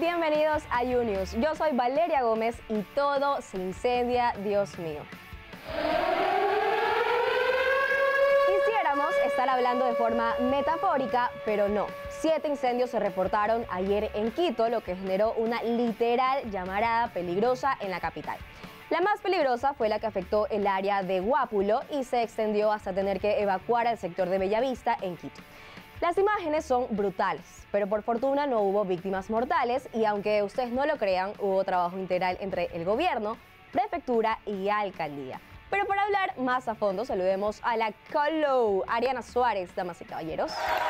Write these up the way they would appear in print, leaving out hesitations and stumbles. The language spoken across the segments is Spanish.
Bienvenidos a YouNews. Yo soy Valeria Gómez y todo se incendia, Dios mío. Quisiéramos estar hablando de forma metafórica, pero no. 7 incendios se reportaron ayer en Quito, lo que generó una literal llamarada peligrosa en la capital. La más peligrosa fue la que afectó el área de Guápulo y se extendió hasta tener que evacuar al sector de Bellavista en Quito. Las imágenes son brutales, pero por fortuna no hubo víctimas mortales y aunque ustedes no lo crean, hubo trabajo integral entre el gobierno, prefectura y alcaldía. Pero para hablar más a fondo, saludemos a la Colo, Ariana Suárez, damas y caballeros.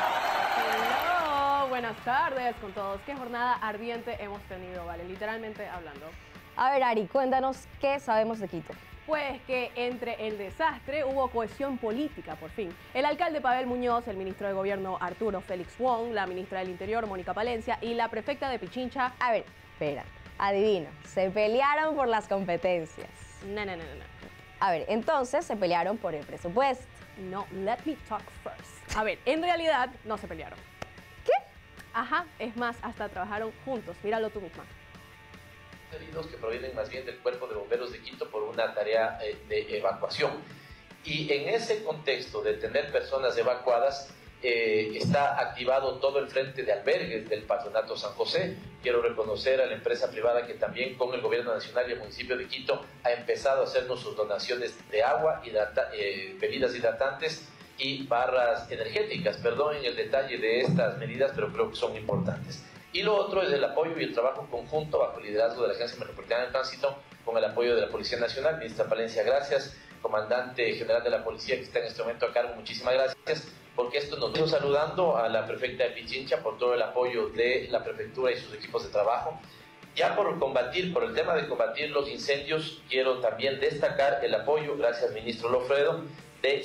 Hello, buenas tardes con todos. Qué jornada ardiente hemos tenido, vale, literalmente hablando. A ver, Ari, cuéntanos qué sabemos de Quito. Pues que entre el desastre hubo cohesión política, por fin. El alcalde Pavel Muñoz, el ministro de Gobierno Arturo Félix Wong, la ministra del Interior Mónica Palencia y la prefecta de Pichincha... A ver, espera, adivina, se pelearon por las competencias. No. A ver, entonces se pelearon por el presupuesto. No, let me talk first. A ver, en realidad no se pelearon. ¿Qué? Ajá, es más, hasta trabajaron juntos, míralo tú misma. Heridos que provienen más bien del Cuerpo de Bomberos de Quito por una tarea de evacuación. Y en ese contexto de tener personas evacuadas, está activado todo el frente de albergues del Patronato San José. Quiero reconocer a la empresa privada que también con el Gobierno Nacional y el municipio de Quito ha empezado a hacernos sus donaciones de agua, bebidas hidratantes y barras energéticas. Perdonen el detalle de estas medidas, pero creo que son importantes. Y lo otro es el apoyo y el trabajo conjunto bajo el liderazgo de la Agencia Metropolitana de Tránsito con el apoyo de la Policía Nacional. Ministra Palencia, gracias. Comandante General de la Policía que está en este momento a cargo, muchísimas gracias, porque esto nos vino saludando a la prefecta de Pichincha por todo el apoyo de la prefectura y sus equipos de trabajo. Ya por el tema de combatir los incendios, quiero también destacar el apoyo, gracias Ministro Lofredo, de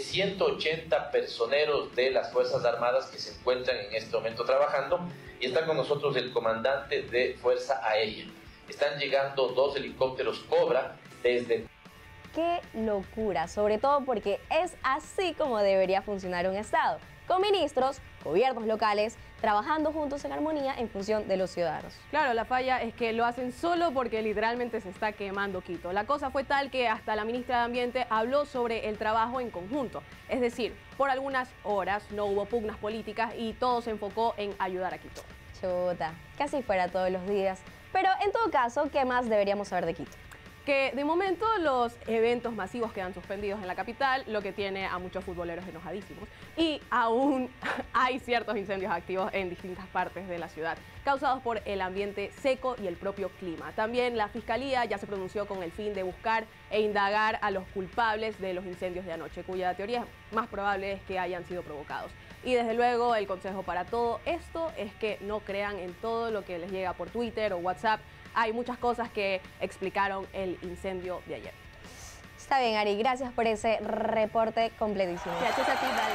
180 personeros de las Fuerzas Armadas que se encuentran en este momento trabajando, y está con nosotros el comandante de Fuerza Aérea. Están llegando 2 helicópteros Cobra desde... ¡Qué locura! Sobre todo porque es así como debería funcionar un Estado, con ministros, gobiernos locales, trabajando juntos en armonía en función de los ciudadanos. Claro, la falla es que lo hacen solo porque literalmente se está quemando Quito. La cosa fue tal que hasta la ministra de Ambiente habló sobre el trabajo en conjunto. Es decir, por algunas horas no hubo pugnas políticas y todo se enfocó en ayudar a Quito. Chuta, casi fuera todos los días. Pero en todo caso, ¿qué más deberíamos saber de Quito? Que de momento los eventos masivos quedan suspendidos en la capital, lo que tiene a muchos futboleros enojadísimos. Y aún hay ciertos incendios activos en distintas partes de la ciudad, causados por el ambiente seco y el propio clima. También la Fiscalía ya se pronunció con el fin de buscar e indagar a los culpables de los incendios de anoche, cuya teoría más probable es que hayan sido provocados. Y desde luego el consejo para todo esto es que no crean en todo lo que les llega por Twitter o WhatsApp. Hay muchas cosas que explicaron el incendio de ayer. Está bien, Ari, gracias por ese reporte completísimo. Gracias a ti, Vale.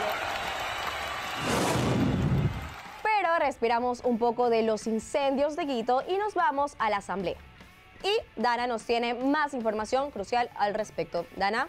Pero respiramos un poco de los incendios de Quito y nos vamos a la asamblea. Y Dana nos tiene más información crucial al respecto. Dana.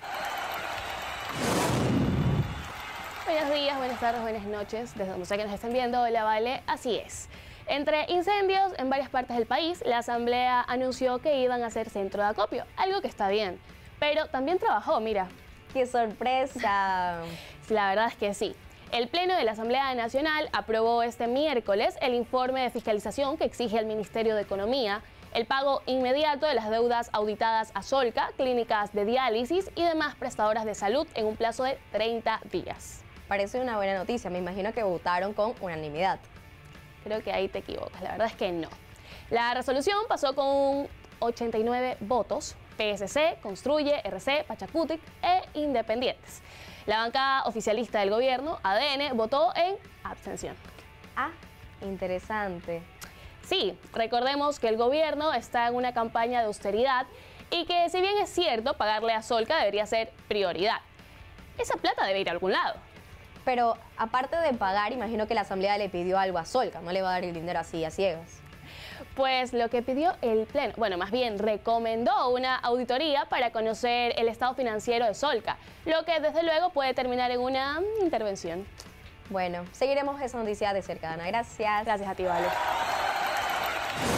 Buenos días, buenas tardes, buenas noches, desde donde sea que nos estén viendo. Hola, Vale, así es. Entre incendios en varias partes del país, la Asamblea anunció que iban a ser centro de acopio, algo que está bien. Pero también trabajó, mira. ¡Qué sorpresa! La verdad es que sí. El Pleno de la Asamblea Nacional aprobó este miércoles el informe de fiscalización que exige al Ministerio de Economía el pago inmediato de las deudas auditadas a Solca, clínicas de diálisis y demás prestadoras de salud en un plazo de 30 días. Parece una buena noticia, me imagino que votaron con unanimidad. Creo que ahí te equivocas, la verdad es que no. La resolución pasó con 89 votos, PSC, Construye, RC, Pachacutic e Independientes. La bancada oficialista del gobierno, ADN, votó en abstención. Ah, interesante. Sí, recordemos que el gobierno está en una campaña de austeridad y que si bien es cierto, pagarle a Solca debería ser prioridad. Esa plata debe ir a algún lado. Pero aparte de pagar, imagino que la Asamblea le pidió algo a Solca, no le va a dar el dinero así a ciegas. Pues lo que pidió el Pleno, bueno, más bien recomendó una auditoría para conocer el estado financiero de Solca, lo que desde luego puede terminar en una intervención. Bueno, seguiremos esa noticia de cerca, Ana. Gracias. Gracias a ti, Vale.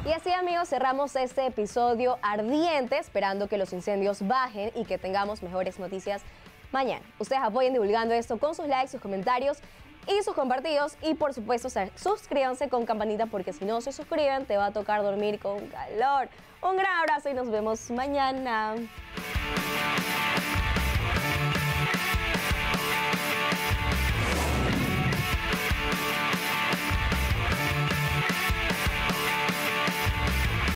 Y así, amigos, cerramos este episodio ardiente, esperando que los incendios bajen y que tengamos mejores noticias mañana. Ustedes apoyen divulgando esto con sus likes, sus comentarios y sus compartidos. Y por supuesto, suscríbanse con campanita, porque si no se suscriben te va a tocar dormir con calor. Un gran abrazo y nos vemos mañana.